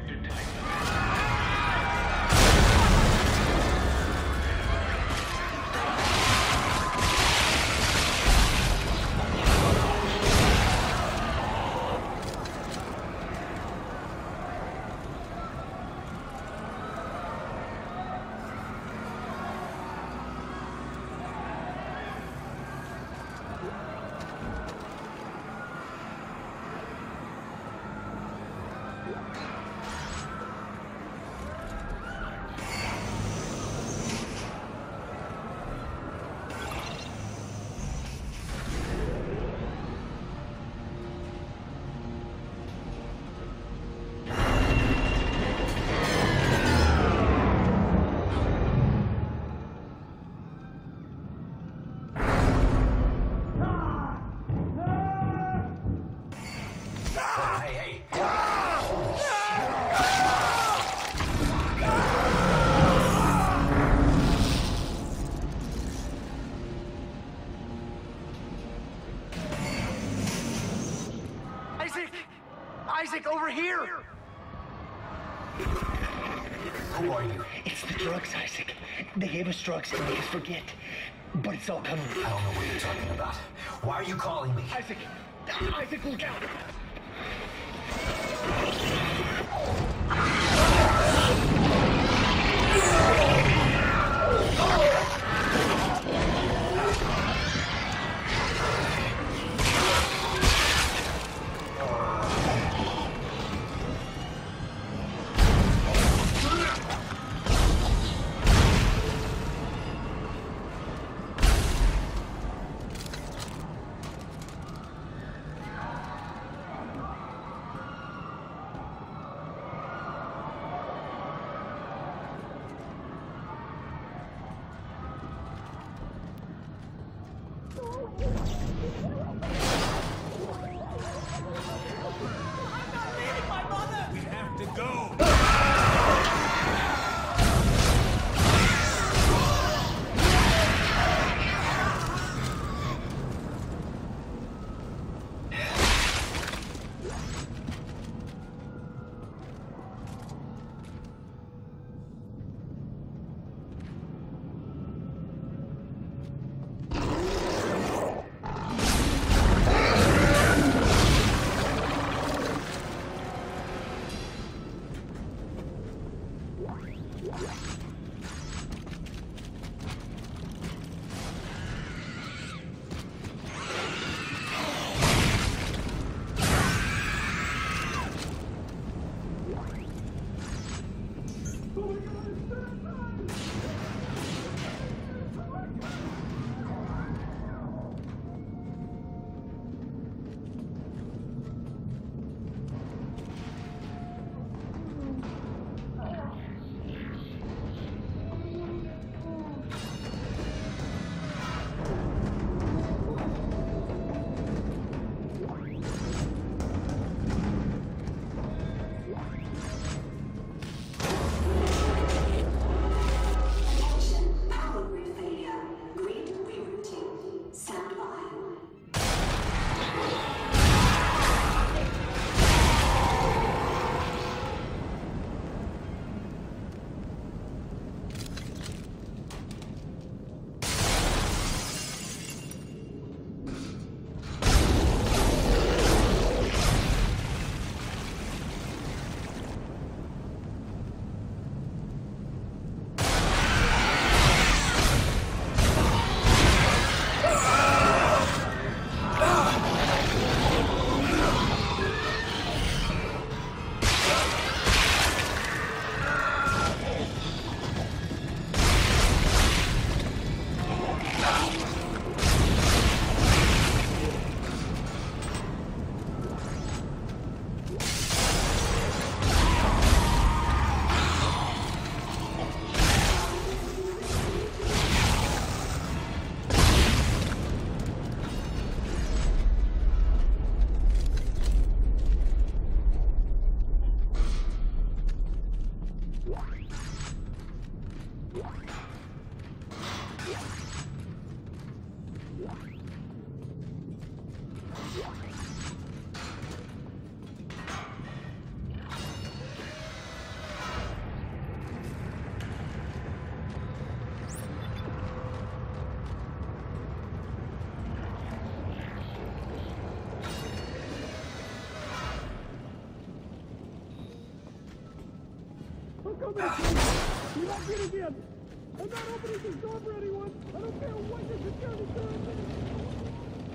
Isaac, over here! Who are you? It's the drugs, Isaac. They gave us drugs to make us forget. But it's all coming. I don't know what you're talking about. Why are you calling me? Isaac! Isaac, look out! I'm coming to kill you. You're not getting in. I'm not opening this door for anyone. I don't care what your security clearance is.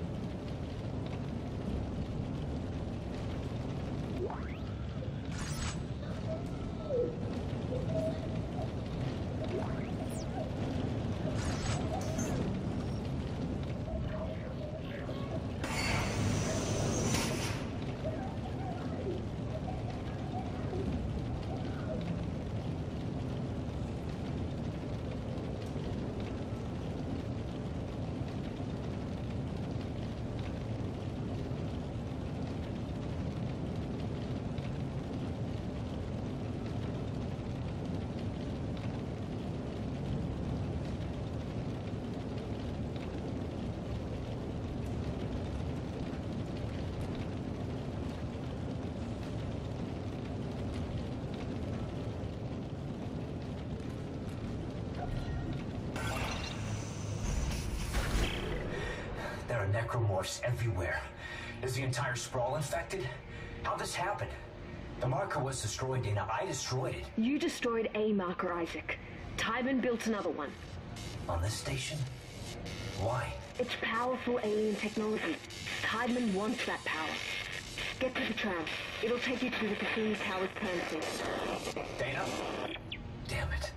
There are necromorphs everywhere. Is the entire sprawl infected? How'd this happen? The marker was destroyed, Dana. I destroyed it. You destroyed a marker, Isaac. Tiedemann built another one. On this station? Why? It's powerful alien technology. Tiedemann wants that power. Get to the tram. It'll take you to the Cassini Towers premises. Dana? Damn it.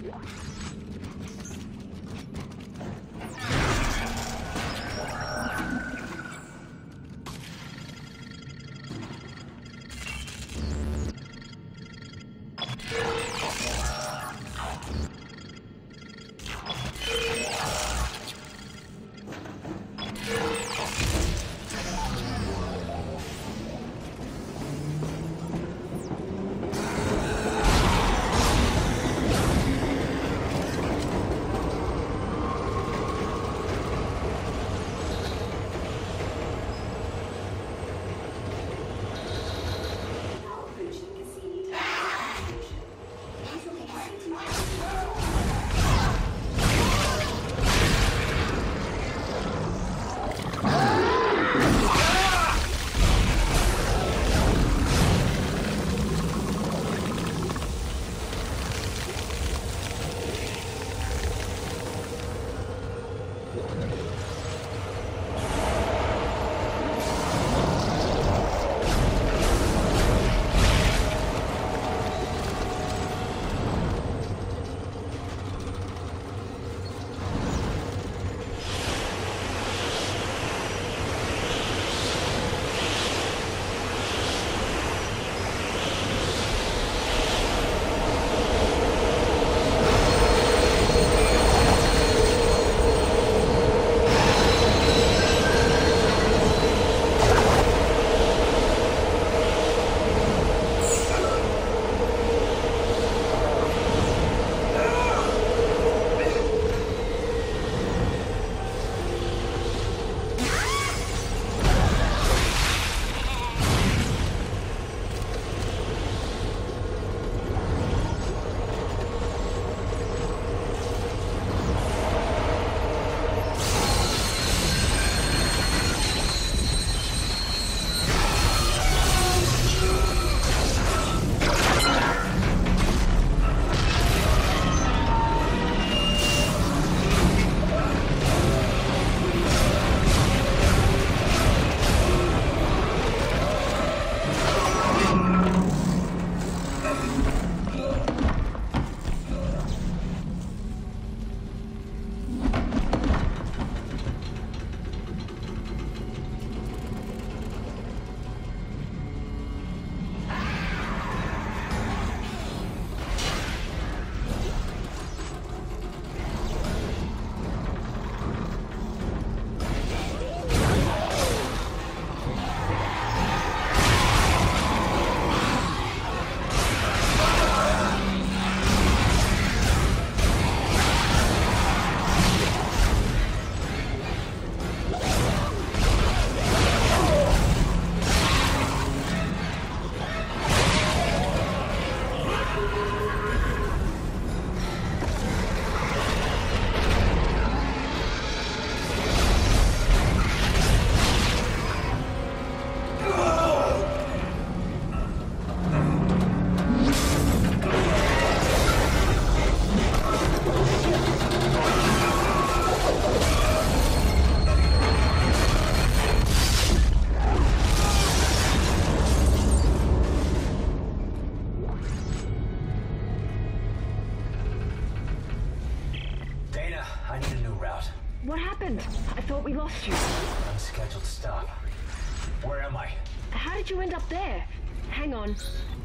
What happened? I thought we lost you. Unscheduled stop. Where am I? How did you end up there? Hang on.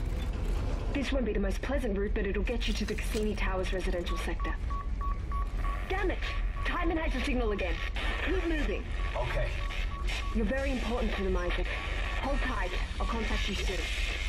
This won't be the most pleasant route, but it'll get you to the Cassini Towers residential sector. Damn it! Timon has the signal again. Keep moving. Okay. You're very important to them, Isaac. Hold tight. I'll contact you soon.